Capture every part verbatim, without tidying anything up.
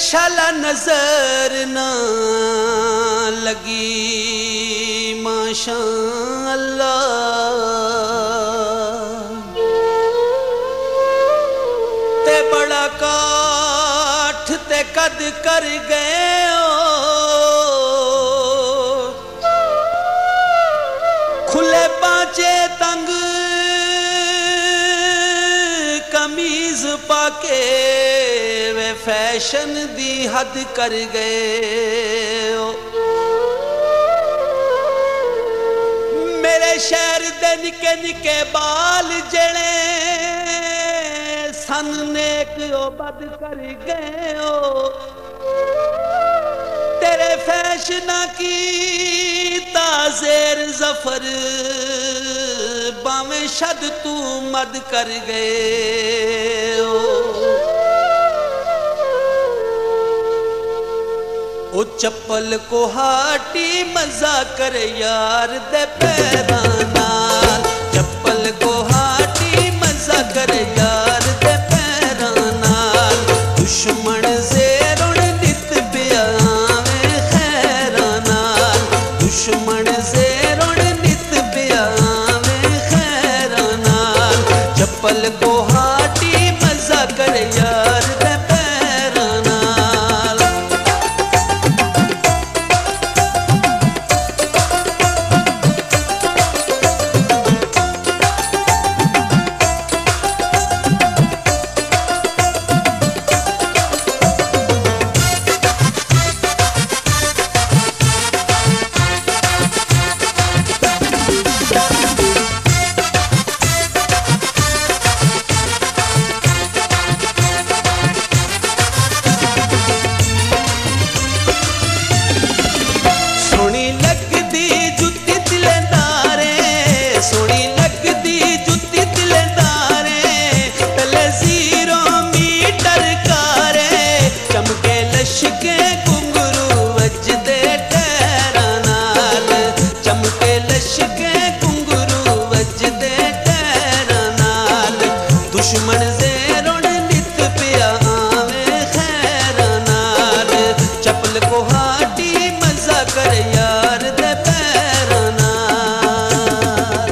शाला नजर ना लगी माशाअल्लाह, ते बड़ा काठ ते कद कर गए खुले पांचे तंग कमीज पाके वे फैशन दी हद कर गए ओ। मेरे शहर दे निके निके बाल जड़े सन नेक ओ बद कर गए ओ। तेरे फैशना की ताजेर जफर बामे शद तू मद कर गए ओ। ओ चप्पल को हाटी मजा कर यार दे पैरां नाल, चप्पल को हाटी मजा कर यार दे पैरां नाल। दुश्मन ज़ेरों नित ब्यावे खैरां नाल, दुश्मन ज़ेरों नित ब्यावे खैरां नाल। चप्पल को हाटी मजा कर यार दे पैरां नाल। दुश्मन ज़ेरों नित ब्यावे खैरां नाल। चप्पल को हाटी मजा कर यार दे पैरां नाल।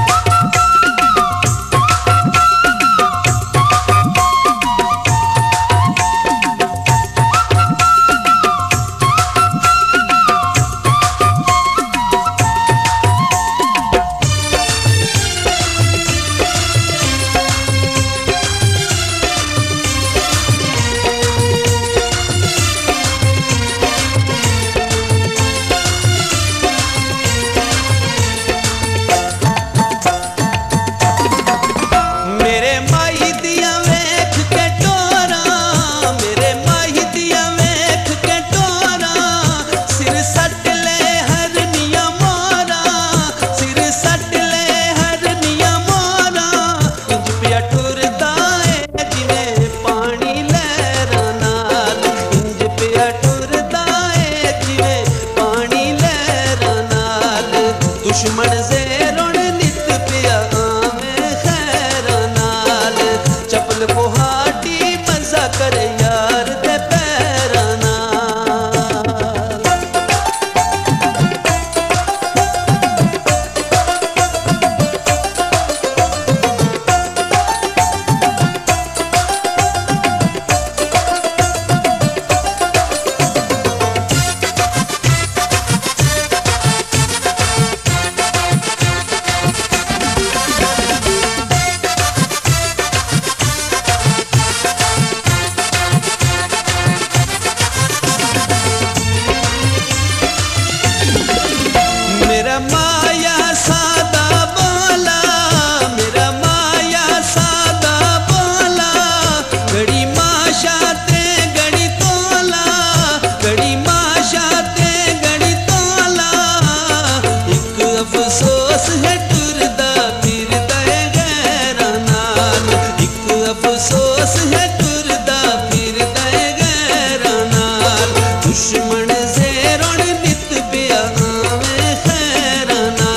दुश्मन ज़ेरों नित ब्यावे खैरां नाल। चप्पल को हाटी मजा कर यार दे पैरां नाल। मेरा माया सादा बोला, मेरा माया सादा बोला। घड़ी माशा ते घड़ी तोला, घड़ी माशा ते घड़ी तोला। एक अफसोस है टुरदा फिरदा गैरां नाल, एक अफसोस है टुरदा फिरदा गैरां नाल। दुश्मन ज़ेरों नित ब्यावे खैरां नाल।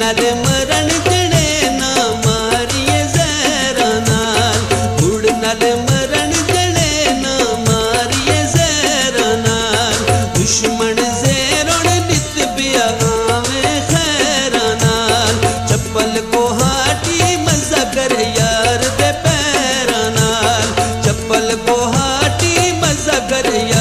नाल मरण जड़े ना मारिए जहरा नाल, उड़ नाल मरण जड़े ना मारिए जहरा नाल, दुश्मन ज़ेरों नित पिया आवे खैरा नाल, चप्पल को हाटी मजा कर यार दे पैरा नाल, चप्पल को हाटी मजा कर यार